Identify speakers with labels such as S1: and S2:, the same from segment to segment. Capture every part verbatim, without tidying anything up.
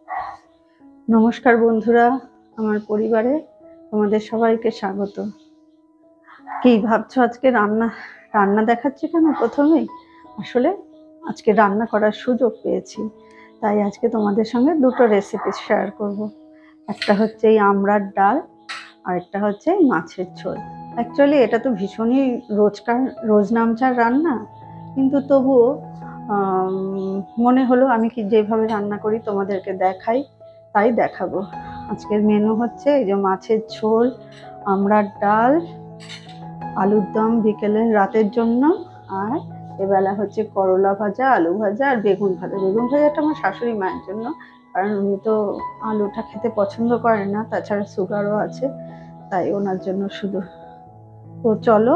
S1: নমস্কার বন্ধুরা, আমার পরিবারে তোমাদের সবাইকে স্বাগত। কি ভাবছো আজকে রান্না রান্না দেখাচ্ছি কেন? প্রথমেই আসলে আজকে রান্না করার সুযোগ পেয়েছি, তাই আজকে তোমাদের সঙ্গে দুটো রেসিপি শেয়ার করব। একটা হচ্ছে এই আমড়ার ডাল আর একটা হচ্ছে মাছের ঝোল। অ্যাকচুয়ালি এটা তো ভীষণই রোজকার রোজ নামচার রান্না, কিন্তু তবুও মনে হলো আমি কি যেভাবে রান্না করি তোমাদেরকে দেখাই, তাই দেখাবো। আজকের মেনু হচ্ছে এই যে মাছের ঝোল, আমড়ার ডাল, আলুর দম বিকেলে রাতের জন্য, আর এবেলা হচ্ছে করলা ভাজা, আলু ভাজা আর বেগুন ভাজা। বেগুন ভাজাটা আমার শাশুড়ি মায়ের জন্য, কারণ উনি তো আলুটা খেতে পছন্দ করেন না, তাছাড়া সুগারও আছে, তাই ওনার জন্য শুধু। তো চলো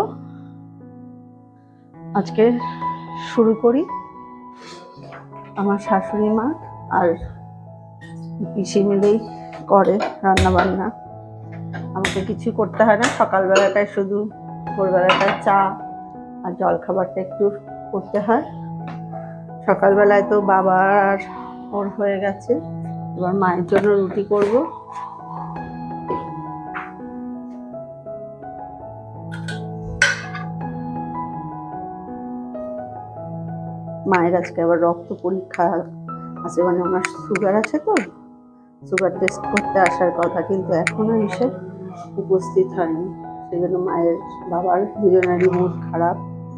S1: আজকে শুরু করি। আমার শাশুড়ি মা আর পিসি মিলেই করে রান্না বান্না, আমাকে কিছু করতে হয় না। সকালবেলাটায় শুধু ভোরবেলাটায় চা আর জলখাবারটা একটু করতে হয়। সকালবেলায় তো বাবার ওর হয়ে গেছে, এবার মায়ের জন্য রুটি করব। মায়ের আজকে আবার রক্ত পরীক্ষা আছে, মানে ওনার সুগার আছে, তো সুগার টেস্ট করতে আসার কথা, কিন্তু এখনো এসে উপস্থিত হয়নি। সেই জন্য মায়ের বাবার দুজনেরই মুড খারাপ।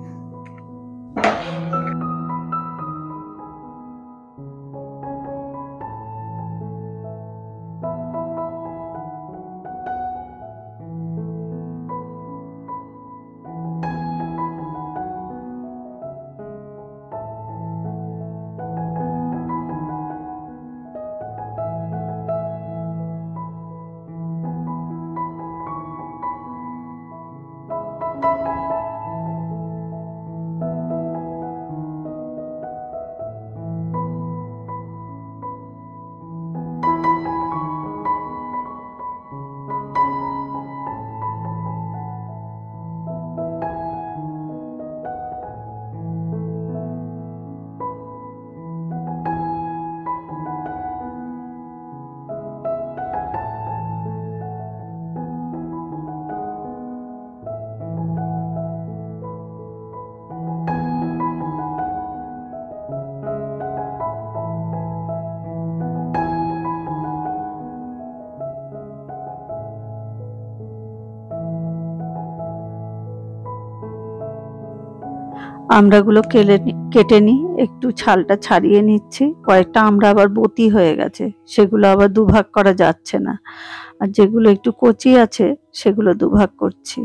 S1: আমড়াগুলো কেটে কেটে নিই, একটু ছালটা ছাড়িয়ে নিচ্ছি। কয়েকটা আমড়া আবার বতি হয়ে গেছে, সেগুলো আবার দুভাগ করা যাচ্ছে না, আর যেগুলো একটু কচি আছে সেগুলো দুভাগ করছি।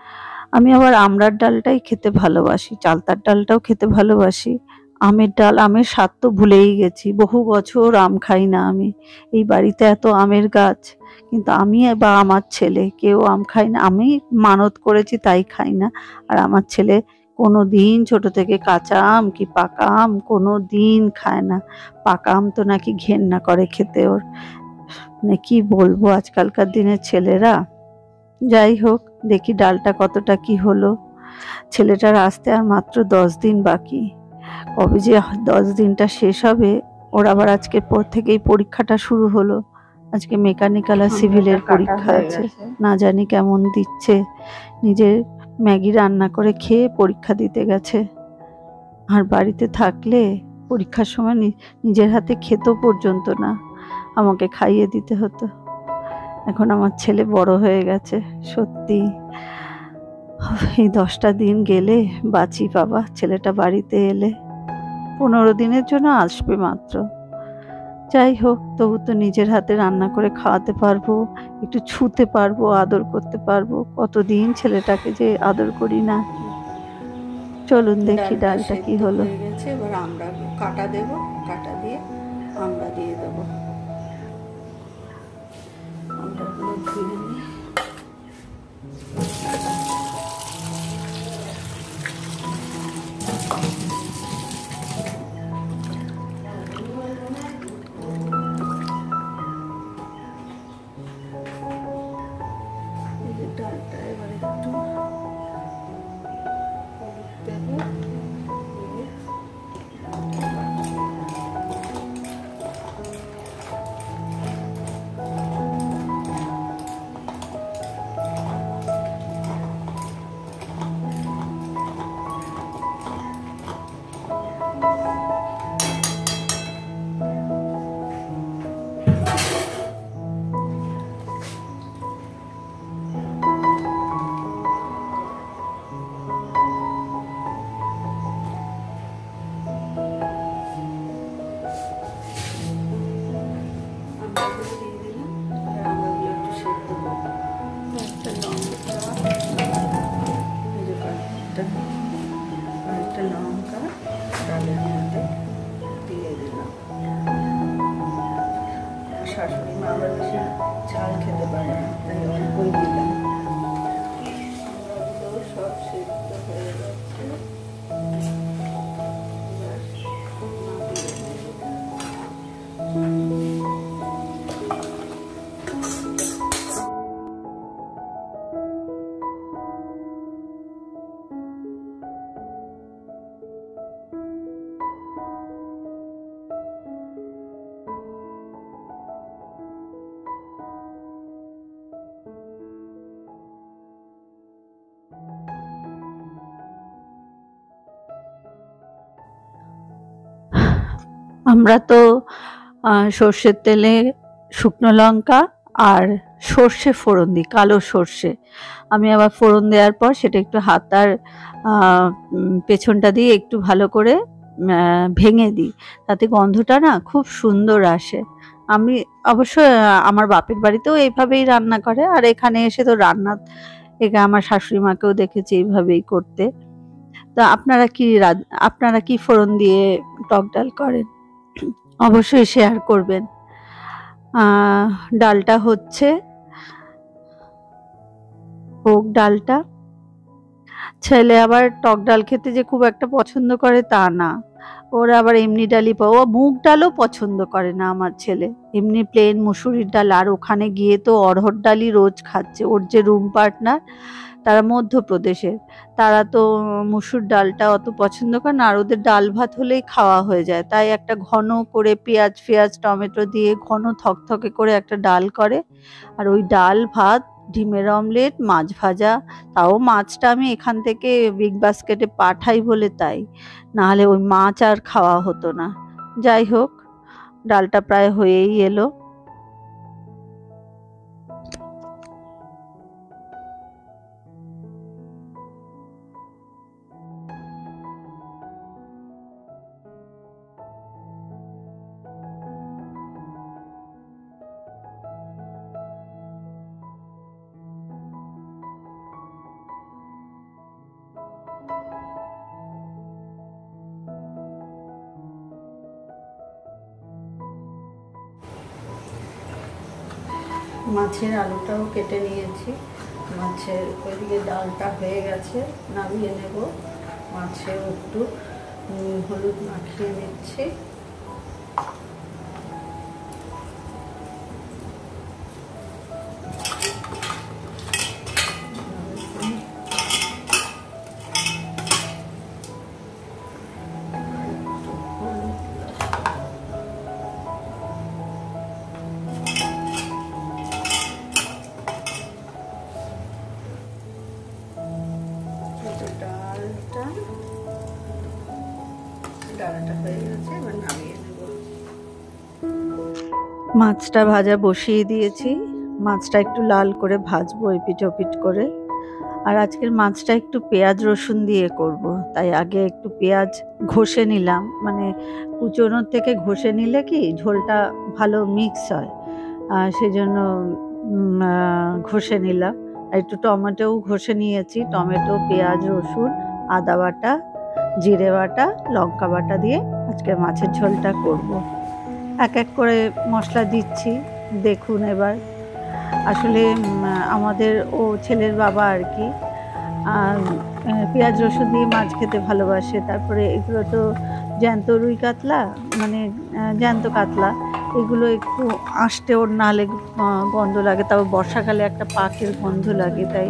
S1: আমি আবার আমড়ার ডালটাই খেতে ভালোবাসি, চালতার ডালটাও খেতে ভালোবাসি। আমের ডাল, আমের স্বাদ তো ভুলেই গেছি, বহু বছর আম খাই না আমি। এই বাড়িতে এত আমের গাছ, কিন্তু আমি বা আমার ছেলে কেউ আম খাই না। আমি মানত করেছি তাই খাই না, আর আমার ছেলে কোনো দিন ছোট থেকে কাঁচা আম কি পাকা আম কোনো দিন খায় না। পাকা আম তো নাকি ঘেন্না করে খেতে ওর, মানে কি বলবো আজকালকার দিনের ছেলেরা। যাই হোক, দেখি ডালটা কতটা কি হলো। ছেলেটার আসতে আর মাত্র দশ দিন বাকি, কবে যে দশ দিনটা শেষ হবে। ওর আবার আজকের পর থেকেই পরীক্ষাটা শুরু হলো। আজকে মেকানিক্যাল আর সিভিলের পরীক্ষা আছে, না জানি কেমন দিচ্ছে। নিজে ম্যাগি রান্না করে খেয়ে পরীক্ষা দিতে গেছে, আর বাড়িতে থাকলে পরীক্ষার সময় নিজের হাতে খেতো পর্যন্ত না, আমাকে খাইয়ে দিতে হতো। এখন আমার ছেলে বড় হয়ে গেছে, সত্যি এই দশটা দিন গেলে বাঁচি বাবা। ছেলেটা বাড়িতে এলে পনেরো দিনের জন্য আসবে মাত্র। যাই হোক, তবু তো নিজের হাতে রান্না করে খাওয়াতে পারবো, একটু ছুঁতে পারবো, আদর করতে পারবো। কতদিন ছেলেটাকে যে আদর করি না। চলুন দেখি ডালটা কি হলো। হয়ে গেছে, এবার আমরা কাটা দেব, কাটা দিয়ে আমরা দিয়ে দেবো। আমরাগুলো ধুয়ে নিই। ডালটা এবার একটু দেবো, শাশুড়ি মা আবার বেশি ঝাল খেতে পারে না, তাই অল্পই দিলাম। সব সিদ্ধ হয়ে যাচ্ছে। আমরা তো সর্ষের তেলে শুকনো লঙ্কা আর সর্ষে ফোড়ন দিই, কালো সর্ষে। আমি আবার ফোড়ন দেওয়ার পর সেটা একটু হাতার পেছনটা দিয়ে একটু ভালো করে ভেঙে দিই, তাতে গন্ধটা না খুব সুন্দর আসে। আমি অবশ্য আমার বাপের বাড়িতেও এইভাবেই রান্না করে, আর এখানে এসে তো রান্না এখানে আমার শাশুড়ি মাকেও দেখেছি এইভাবেই করতে। তো আপনারা কি আপনারা কি ফোড়ন দিয়ে টক ডাল করেন? অবশ্যই শেয়ার করবেন। আহ ডালটা হচ্ছে হোক ডালটা। ছেলে আবার টক ডাল খেতে যে খুব একটা পছন্দ করে তা না, ওরা আবার এমনি ডালই পাও। ও মুগ ডালও পছন্দ করে না আমার ছেলে, এমনি প্লেন মুসুরির ডাল। আর ওখানে গিয়ে তো অড়হর ডালই রোজ খাচ্ছে। ওর যে রুম পার্টনার তারা মধ্যপ্রদেশের, তারা তো মুসুর ডালটা অত পছন্দ করে না, আর ওদের ডাল ভাত হলেই খাওয়া হয়ে যায়। তাই একটা ঘন করে পেঁয়াজ ফেয়াজ টমেটো দিয়ে ঘন থকথকে করে একটা ডাল করে, আর ওই ডাল ভাত, ডিমের অমলেট, মাছ ভাজা। তাও মাছটা আমি এখান থেকে বিগ বাস্কেটে পাঠাই বলে তাই, নাহলে ওই মাছ আর খাওয়া হতো না। যাই হোক, ডালটা প্রায় হয়েই এলো। মাছের আলুটাও কেটে নিয়েছি, মাছের ওইদিকে ডালটা হয়ে গেছে, নামিয়ে নেব। মাছেও একটু হলুদ মাখিয়ে নিচ্ছি। ডালটা হয়ে গেছে, এবার নামিয়ে নেব। মাছটা ভাজা বসিয়ে দিয়েছি, মাছটা একটু লাল করে ভাজবো এপিঠ ওপিঠ করে। আর আজকের মাছটা একটু পেঁয়াজ রসুন দিয়ে করব, তাই আগে একটু পেঁয়াজ ঘষে নিলাম, মানে কুচোনোর থেকে ঘষে নিলে কি ঝোলটা ভালো মিক্স হয়, সেজন্য ঘষে নিলাম। আর একটু টমেটোও ঘষে নিয়েছি, টমেটো, পেঁয়াজ, রসুন, আদা বাটা, জিরে বাটা, লঙ্কা বাটা দিয়ে আজকে মাছের ঝোলটা করব। এক এক করে মশলা দিচ্ছি, দেখুন। এবার আসলে আমাদের ও ছেলের বাবা আর কি পেঁয়াজ রসুন দিয়ে মাছ খেতে ভালোবাসে। তারপরে এগুলো তো জ্যান্ত রুই কাতলা, মানে জ্যান্ত কাতলা, এগুলো একটু আঁশটে ওর নালে গন্ধ লাগে, তারপর বর্ষাকালে একটা পাকের গন্ধ লাগে। তাই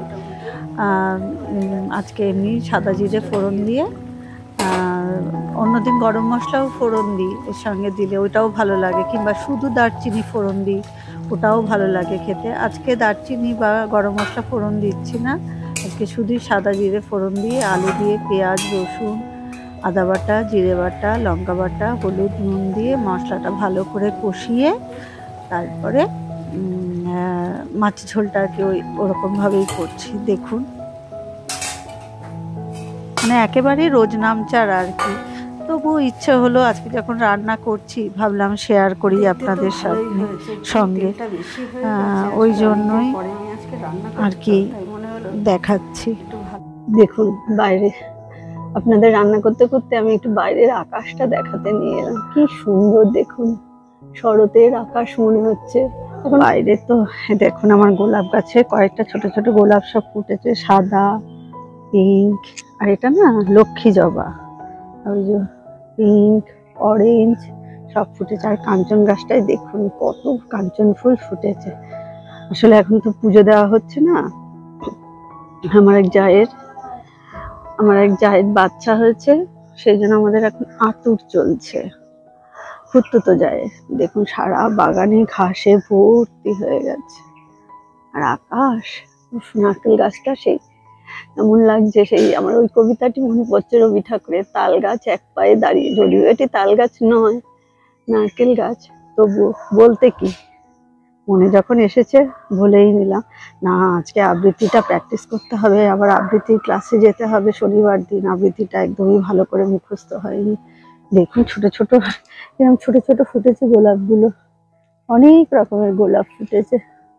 S1: আজকে এমনি সাদা জিরে ফোড়ন দিয়ে, অন্যদিন গরম মশলাও ফোড়ন দিই এর সঙ্গে দিলে, ওইটাও ভালো লাগে, কিংবা শুধু দারচিনি ফোড়ন দিই, ওটাও ভালো লাগে খেতে। আজকে দারচিনি বা গরম মশলা ফোড়ন দিচ্ছি না, আজকে শুধুই সাদা জিরে ফোড়ন দিয়ে আলু দিয়ে পেঁয়াজ রসুন আদা বাটা জিরে বাটা লঙ্কা বাটা হলুদ নুন দিয়ে মশলাটা ভালো করে কষিয়ে তারপরে মাছ ঝোলটা আর কি ওই ওরকমভাবেই করছি। দেখুন, মানে একেবারে রোজ নামচার আর কি, তবুও ইচ্ছে হলো আজকে যখন রান্না করছি ভাবলাম শেয়ার করি আপনাদের সঙ্গে, ওই জন্যই আর কি দেখাচ্ছি। দেখুন বাইরে, আপনাদের রান্না করতে করতে আমি একটু বাইরের আকাশটা দেখাতে নিয়ে এলাম। কি সুন্দর দেখুন, শরতের আকাশ মনে হচ্ছে। এখন বাইরে তো দেখুন আমার গোলাপ গাছে কয়েকটা ছোট ছোট গোলাপ সব ফুটেছে, সাদা, পিঙ্ক, আর এটা না লক্ষ্মী জবা, ওই যে পিঙ্ক, অরেঞ্জ সব ফুটেছে। আর কাঞ্চন গাছটাই দেখুন কত কাঞ্চন ফুল ফুটেছে। আসলে এখন তো পুজো দেওয়া হচ্ছে না, আমার এক জায়ের আমার এক জায়ের বাচ্চা হয়েছে, সেই জন্য আমাদের এখন আতুর চলছে। খুঁড়তুতো জায়ের দেখুন সারা বাগানে ঘাসে ভর্তি হয়ে গেছে। আর আকাশ, নারকেল গাছটা সেই এমন লাগছে, সেই আমার ওই কবিতাটি মনে পড়ছে রবি ঠাকুরের, তাল গাছ এক পায়ে দাঁড়িয়ে। যদিও এটি তাল গাছ নয়, নারকেল গাছ, তবু বলতে কি, মনে যখন এসেছে বলেই নিলাম। না, আজকে আবৃত্তিটা প্র্যাকটিস করতে হবে, আবার আবৃত্তির ক্লাসে যেতে হবে শনিবার দিন। আবৃত্তিটা একদমই ভালো করে মুখস্থ হয়নি। দেখুন ছোট ছোট এরকম ছোট ছোট ফুটেছে গোলাপগুলো, অনেক রকমের গোলাপ ফুটেছে,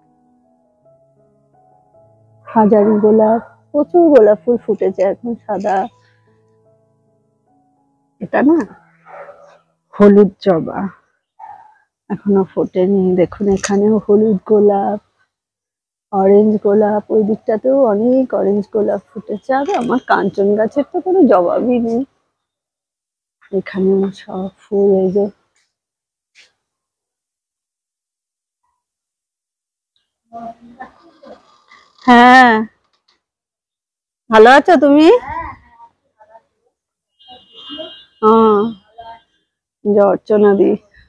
S1: হাজারি গোলাপ, প্রচুর গোলাপ ফুল ফুটেছে এখন সাদা। এটা না হলুদ জবা, এখনো ফোটেনি। দেখুন এখানেও হলুদ গোলাপ, অরেঞ্জ গোলাপ, ওই দিকটাতেও অনেক অরেঞ্জ গোলাপ ফুটেছে। আর আমার কাঞ্চন গাছের তো কোনো জবাবই নেই। এখানেও সব ফুল, এই যে হ্যাঁ, ভালো আছো তুমি? হ্যাঁ, অর্চনা দি।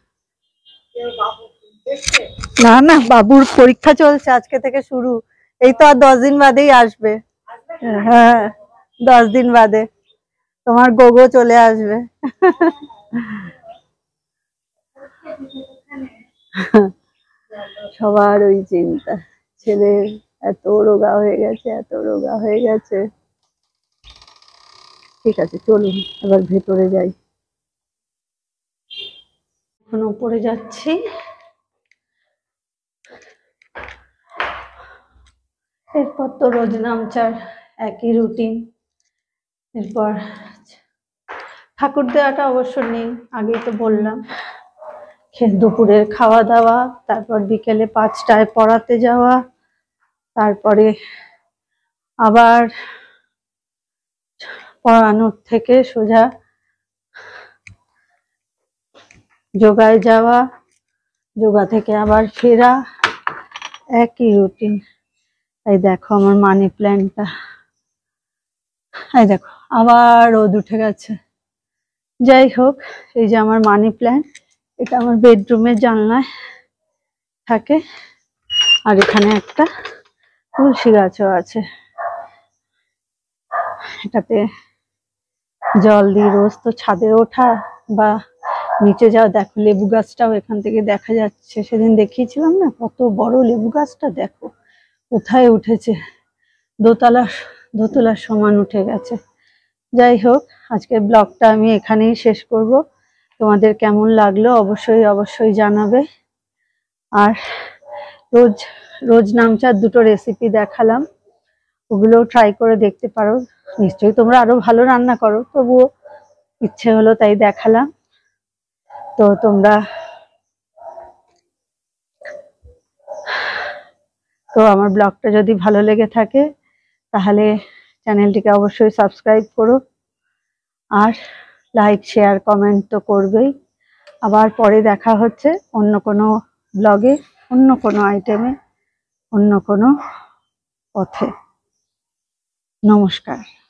S1: না না, বাবুর পরীক্ষা চলছে, আজকে থেকে শুরু। এই তো আর দশ দিন বাদেই আসবে। হ্যাঁ, দশ দিন বাদে তোমার গোগো চলে আসবে। সবার ওই চিন্তা, ছেলে এত রোগা হয়ে গেছে, এত রোগা হয়ে গেছে। ঠিক আছে, চলুন এবার ভেতরে যাই। এখন উপরে যাচ্ছি। এরপর তো রোজ নামচার একই রুটিন। এরপর ঠাকুর দেওয়াটা অবশ্য নেই, আগেই তো বললাম। দুপুরের খাওয়া দাওয়া, তারপর বিকেলে পাঁচটায় পড়াতে যাওয়া, তারপরে আবার পড়ানোর থেকে সোজা যোগায় যাওয়া, যোগা থেকে আবার ফেরা, একই রুটিন। এই দেখো আমার মানি প্ল্যান্টটা, এই দেখো আবার রোদ উঠে গেছে। যাই হোক, এই যে আমার মানি প্ল্যান্ট, এটা আমার বেডরুমের জানলায় থাকে। আর এখানে একটা তুলসী গাছও আছে, এটাতে জল দিই রোজ। তো ছাদে ওঠা বা নিচে যাও, দেখো লেবু গাছটাও এখান থেকে দেখা যাচ্ছে। সেদিন দেখিয়েছিলাম না কত বড় লেবু গাছটা, দেখো কোথায় উঠেছে, দোতলা দোতলার সমান উঠে গেছে। যাই হোক, আজকের ব্লগটা আমি এখানেই শেষ করব। তোমাদের কেমন লাগলো অবশ্যই অবশ্যই জানাবে। আর রোজ রোজ নামচার দুটো রেসিপি দেখালাম, ওগুলোও ট্রাই করে দেখতে পারো। নিশ্চয়ই তোমরা আরো ভালো রান্না করো, তবুও ইচ্ছে হলো তাই দেখালাম। তো তোমরা তো আমার ব্লগটা যদি ভালো লেগে থাকে তাহলে চ্যানেলটিকে অবশ্যই সাবস্ক্রাইব করো, আর লাইক শেয়ার কমেন্ট তো করবেই। আবার পরে দেখা হচ্ছে অন্য কোনো ব্লগে, অন্য কোনো আইটেমে, অন্য কোনো পথে। নমস্কার।